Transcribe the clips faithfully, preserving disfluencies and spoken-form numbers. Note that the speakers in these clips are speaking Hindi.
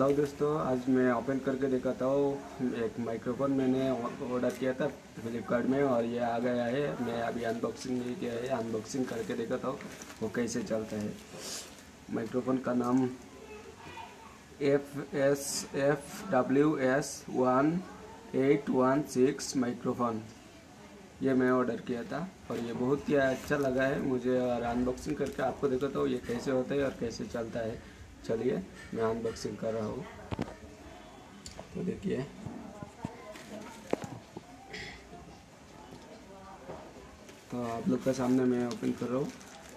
हेलो दोस्तों, आज मैं ओपन करके दिखाता हूँ। एक माइक्रोफोन मैंने ऑर्डर किया था फ्लिपकार्ट में और ये आ गया है। मैं अभी अनबॉक्सिंग नहीं किया है, अनबॉक्सिंग करके दिखाता हूँ वो कैसे चलता है। माइक्रोफोन का नाम F S F W S one eight one six microphone, ये मैं ऑर्डर किया था और ये बहुत ही अच्छा लगा है मुझे। और अनबॉक्सिंग करके आपको दिखाता हूँ ये कैसे होता है और कैसे चलता है। चलिए मैं अनबॉक्सिंग कर रहा हूँ। तो देखिए, तो आप लोग का सामने मैं ओपन कर रहा हूँ।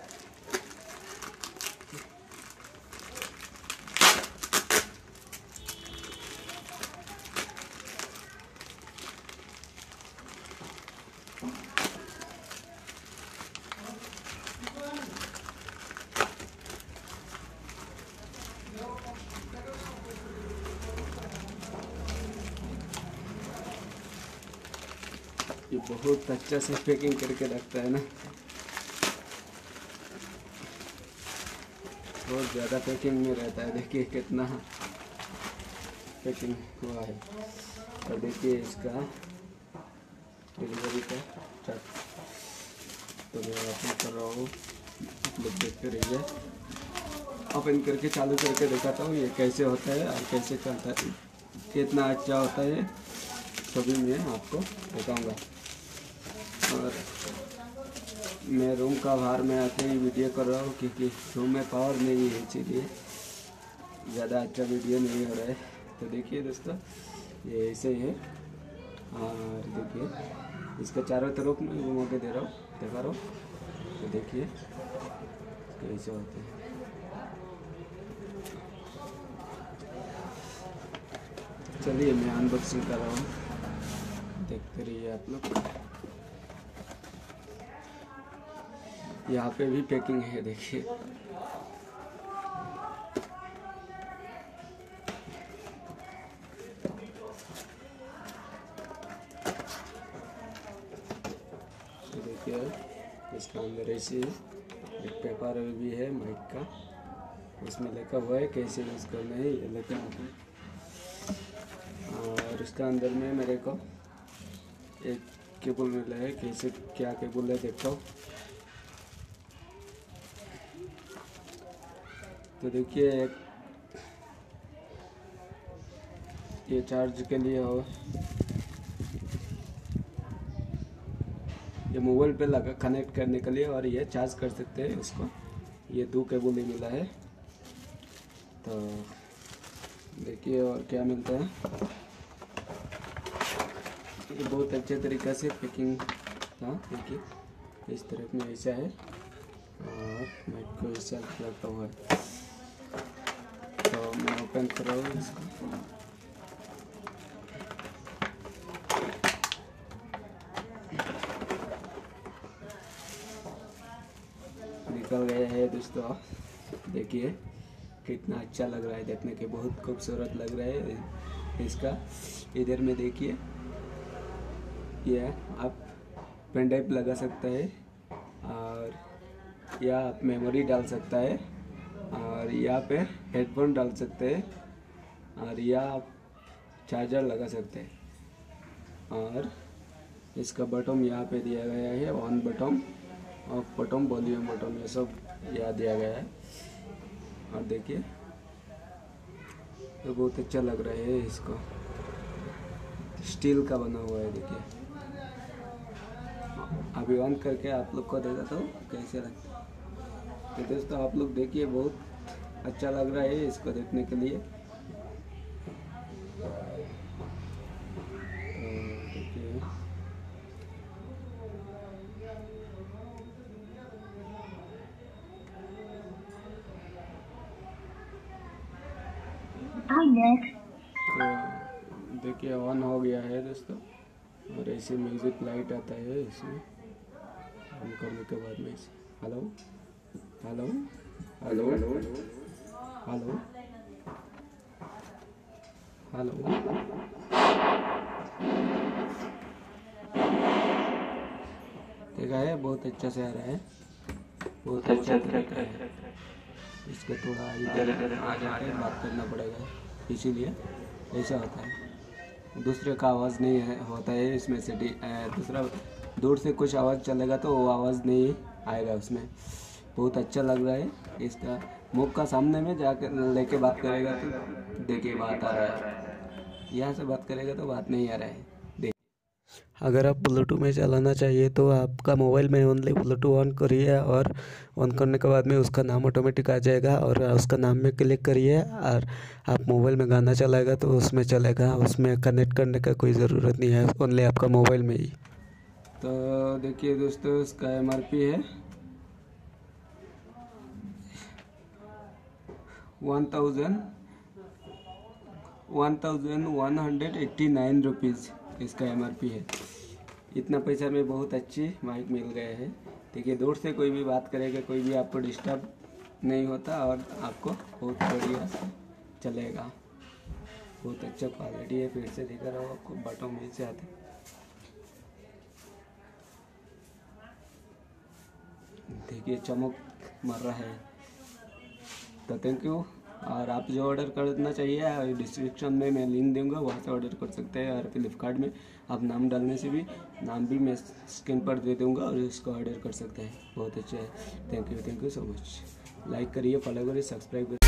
ये बहुत अच्छा से पैकिंग करके रखता है ना, बहुत ज़्यादा पैकिंग में रहता है। देखिए कितना पैकिंग हुआ है। और देखिए इसका डिलीवरी का चार्ट। तो मैं ओपन कर रहा हूँ, आप लोग देखते रहिए। ओपन करके चालू करके दिखाता हूँ ये कैसे होता है और कैसे चलता है, कितना अच्छा होता है सभी मैं आपको बताऊँगा। और मैं रूम का बाहर में आके ही वीडियो कर रहा हूँ क्योंकि रूम में पावर नहीं है, इसीलिए ज़्यादा अच्छा वीडियो नहीं हो रहा है। तो देखिए दोस्तों, ये ऐसे ही है। और देखिए इसका चारों तरफ मैं घुमा के दे रहा हूँ, दिखा रहा हूँ। तो देखिए कैसे होते हैं। चलिए मैं अनबॉक्सिंग कर रहा हूँ, देखते रहिए आप लोग। यहाँ पे भी पैकिंग है, देखिए। तो देखिए इसका अंदर ऐसे एक पेपर भी है माइक का, उसमें लिखा हुआ है कैसे यूज़ करना है, ये लिखा हुआ है। और इसका अंदर में मेरे को एक केबल मिला है, कैसे क्या केबल है देखता हूँ। तो देखिए एक ये चार्ज के लिए हो, ये मोबाइल पे लगा कनेक्ट करने के लिए, और ये चार्ज कर सकते हैं इसको। ये दो केबल ही मिला है। तो देखिए और क्या मिलता है। ये बहुत अच्छे तरीक़े से पैकिंग था। देखिए इस तरफ में ऐसा है और माइक को ऐसा लगा हुआ है। तो मैं ओपन कर रहा हूँ इसको। निकल गया है दोस्तों, देखिए कितना अच्छा लग रहा है, देखने के बहुत खूबसूरत लग रहा है इसका। इधर में देखिए ये आप पेन ड्राइव लगा सकता है, और या आप मेमोरी डाल सकता है, और यहाँ पे हेडफोन डाल सकते हैं, और या आप चार्जर लगा सकते हैं। और इसका बटन यहाँ पे दिया गया है, on button, off button, volume button, ये सब यहाँ दिया गया है। और देखिए तो बहुत अच्छा लग रहा है, इसको स्टील का बना हुआ है। देखिए अभी ऑन करके आप लोग को देता हूँ कैसे लगता है। तो दोस्तों आप लोग देखिए, बहुत अच्छा लग रहा है इसको देखने के लिए। देखिए तो देखिए ऑन हो गया है दोस्तों। और ऐसे म्यूज़िक लाइट आता है इसमें ऑन करने के बाद में। Hello hello hello hello hello hello देखा है, बहुत अच्छा से आ रहा है, बहुत अच्छा तरीका है। इसको थोड़ा इधर आ जाकर बात करना पड़ेगा। इसीलिए ऐसा होता है। दूसरे का आवाज़ नहीं है होता है इसमें से। दूसरा दूर से कुछ आवाज़ चलेगा तो वो आवाज़ नहीं आएगा उसमें। बहुत अच्छा लग रहा है इसका। मुख का सामने में जाकर लेके बात करेगा तो देखिए बात आ रहा है, यहाँ से बात करेगा तो बात नहीं आ रहा है। देखिए अगर आप ब्लूटूथ में चलाना चाहिए तो आपका मोबाइल में ओनली ब्लूटूथ ऑन करिए, और ऑन करने के बाद में उसका नाम ऑटोमेटिक आ जाएगा और उसका नाम में क्लिक करिए और आप मोबाइल में गाना चलाएगा तो उसमें चलेगा। उसमें कनेक्ट करने का कोई ज़रूरत नहीं है, ओनली आपका मोबाइल में ही। तो देखिए दोस्तों, इसका एम आर पी है one thousand one thousand one hundred eighty nine rupees इसका एम आर पी है। इतना पैसा में बहुत अच्छी माइक मिल गए हैं। देखिए दूर से कोई भी बात करेगा, कोई भी आपको डिस्टर्ब नहीं होता और आपको बहुत बढ़िया चलेगा। बहुत अच्छा क्वालिटी है। फिर से दिखा रहा हूँ आपको, बटन में से आते देखिए चमक मर रहा है। तो थैंक यू। और आप जो ऑर्डर करना चाहिए डिस्क्रिप्शन में मैं लिंक दूंगा, वहाँ से ऑर्डर कर सकते हैं। और फ्लिपकार्ट में आप नाम डालने से भी नाम भी मैं स्क्रीन पर दे दूंगा और इसको ऑर्डर कर सकते हैं। बहुत अच्छा है। Thank you, thank you so much. Like करिए, फॉलो करिए, सब्सक्राइब करिए।